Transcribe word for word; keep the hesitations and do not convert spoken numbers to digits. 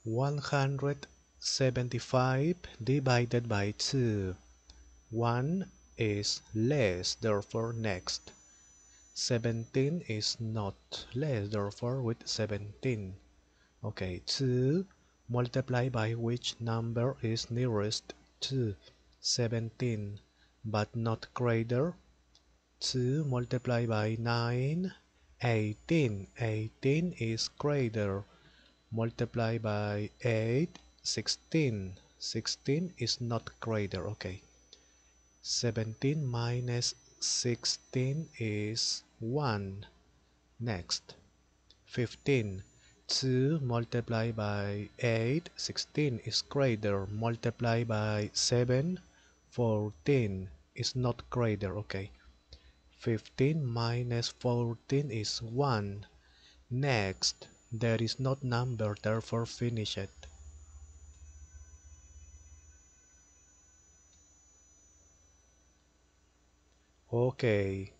one hundred seventy-five divided by two. one is less, therefore next. seventeen is not less, therefore with seventeen. Okay, two multiplied by which number is nearest to seventeen, but not greater. two multiplied by nine, eighteen. eighteen is greater. Multiply by eight, sixteen. sixteen is not greater. Okay. seventeen minus sixteen is one. Next. fifteen. two multiplied by eight, sixteen is greater. Multiply by seven, fourteen is not greater. Okay. fifteen minus fourteen is one. Next, there is not number, therefore finish it. Okay,